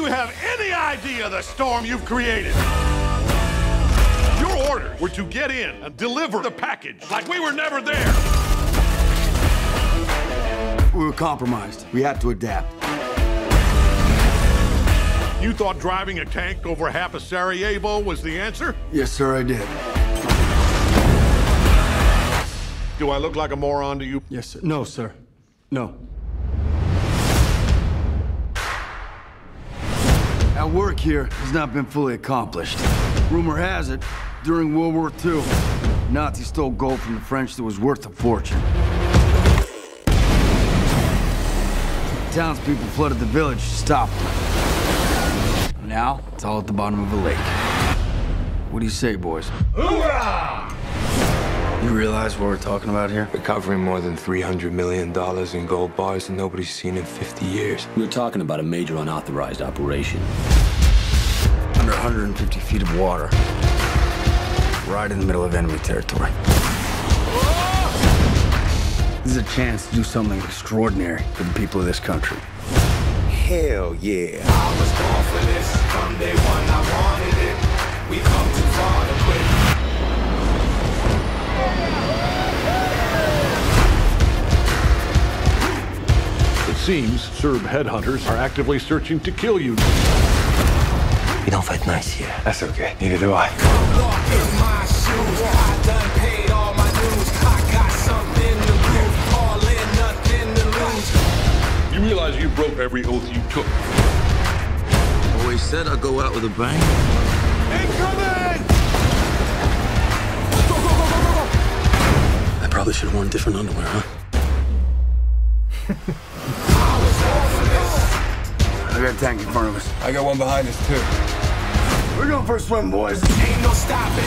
you have any idea the storm you've created? Your orders were to get in and deliver the package like we were never there. We were compromised. We had to adapt. You thought driving a tank over half of Sarajevo was the answer? Yes, sir, I did. Do I look like a moron to you? Yes, sir. No, sir. No. Our work here has not been fully accomplished. Rumor has it, during World War II, Nazis stole gold from the French that was worth a fortune. Townspeople flooded the village to stop them. Now, it's all at the bottom of a lake. What do you say, boys? Hoorah! You realize what we're talking about here? Recovering more than $300 million in gold bars that nobody's seen in 50 years. We're talking about a major unauthorized operation. Under 150 feet of water. Right in the middle of enemy territory. This is a chance to do something extraordinary for the people of this country. Hell yeah. I was born for this. From day one, I wanted it. We come too far to quit. It seems Serb headhunters are actively searching to kill you. We don't fight nice here. That's okay. Neither do I. Walk in my shoes. I done paid all my dues. I got something to prove. All in, nothing to lose. You realize you broke every oath you took. Always said I'd go out with a bang. Incoming! I probably should have worn different underwear, huh? I got a tank in front of us. I got one behind us, too. We're going for a swim, boys. Ain't no stopping